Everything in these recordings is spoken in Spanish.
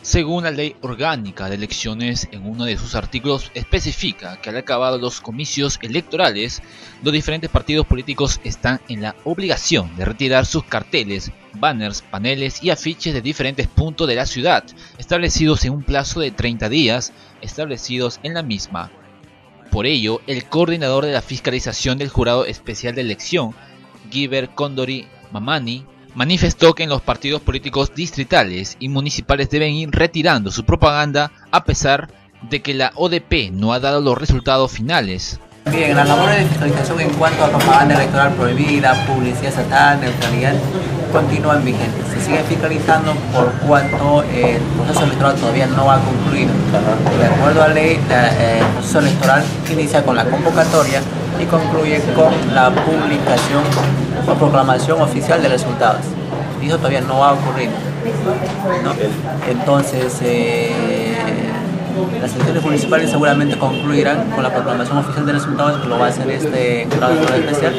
Según la Ley Orgánica de Elecciones, en uno de sus artículos especifica que al acabar los comicios electorales, los diferentes partidos políticos están en la obligación de retirar sus carteles, banners, paneles y afiches de diferentes puntos de la ciudad, establecidos en un plazo de 30 días, establecidos en la misma. Por ello, el coordinador de la fiscalización del Jurado Especial de Elección, Guiber Kondori Mamani, manifestó que en los partidos políticos distritales y municipales deben ir retirando su propaganda a pesar de que la ODP no ha dado los resultados finales. Bien, las labores de fiscalización en cuanto a propaganda electoral prohibida, publicidad estatal, neutralidad, continúan vigentes. Se sigue fiscalizando por cuanto el proceso electoral todavía no ha concluido. De acuerdo a la ley, el proceso electoral inicia con la convocatoria y concluye con la publicación o proclamación oficial de resultados. Y eso todavía no ha ocurrido, ¿no? Entonces, las elecciones municipales seguramente concluirán con la proclamación oficial de resultados, que lo va a hacer este jurado electoral especial,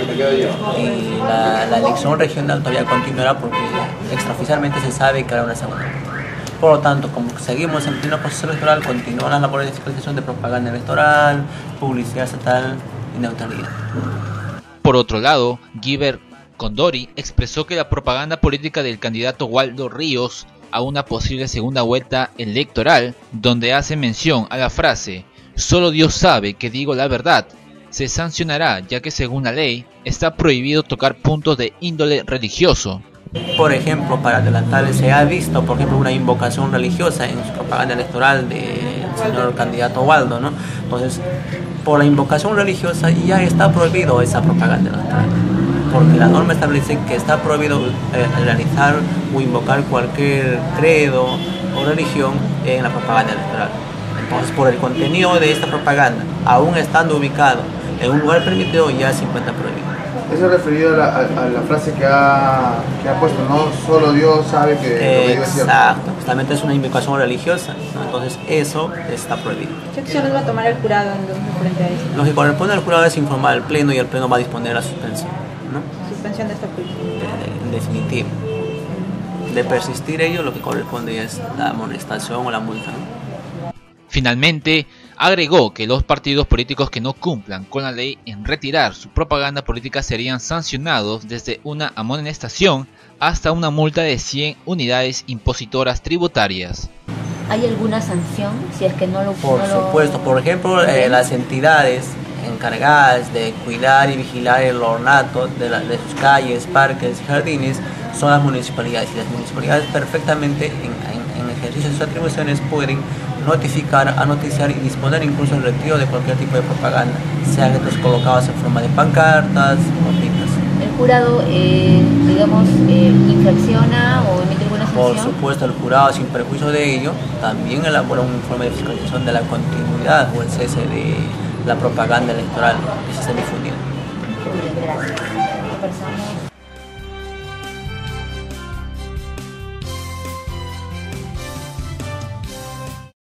y la elección regional todavía continuará porque extraoficialmente se sabe que habrá una segunda. Por lo tanto, como seguimos en pleno proceso electoral, continúan las labores de fiscalización de propaganda electoral, publicidad estatal y neutralidad. Por otro lado, Guiber Kondori expresó que la propaganda política del candidato Waldo Ríos a una posible segunda vuelta electoral, donde hace mención a la frase "solo Dios sabe que digo la verdad", se sancionará, ya que según la ley está prohibido tocar puntos de índole religioso. Por ejemplo, para adelantar, se ha visto, por ejemplo, una invocación religiosa en su propaganda electoral del señor candidato Waldo, ¿no? Entonces, por la invocación religiosa ya está prohibido esa propaganda electoral, porque la norma establece que está prohibido realizar o invocar cualquier credo o religión en la propaganda electoral. Entonces, por el contenido de esta propaganda, aún estando ubicado en un lugar permitido, ya se encuentra prohibido. Eso es referido a la frase que ha puesto, ¿no? Solo Dios sabe que lo que digo es cierto. Exacto, justamente es una invocación religiosa, ¿no? Entonces eso está prohibido. ¿Qué acciones va a tomar el jurado frente a esto? Lo que corresponde al jurado es informar al pleno, y el pleno va a disponer la suspensión, ¿no? Suspensión de esta política. En definitivo. De persistir ello, lo que corresponde es la amonestación o la multa, ¿no? Finalmente, agregó que los partidos políticos que no cumplan con la ley en retirar su propaganda política serían sancionados desde una amonestación hasta una multa de 100 unidades impositoras tributarias. ¿Hay alguna sanción si es que no lo... Por supuesto, por ejemplo, las entidades encargadas de cuidar y vigilar el ornato de sus calles, parques y jardines son las municipalidades, y las municipalidades perfectamente en ejercicio de sus atribuciones pueden notificar, anoticiar y disponer incluso el retiro de cualquier tipo de propaganda, sean estos colocados en forma de pancartas o pintas. ¿El jurado, infracciona o emite alguna sanción? Por supuesto, el jurado, sin perjuicio de ello, también elabora un informe de fiscalización de la continuidad o el cese de la propaganda electoral que se esté difundiendo. Gracias.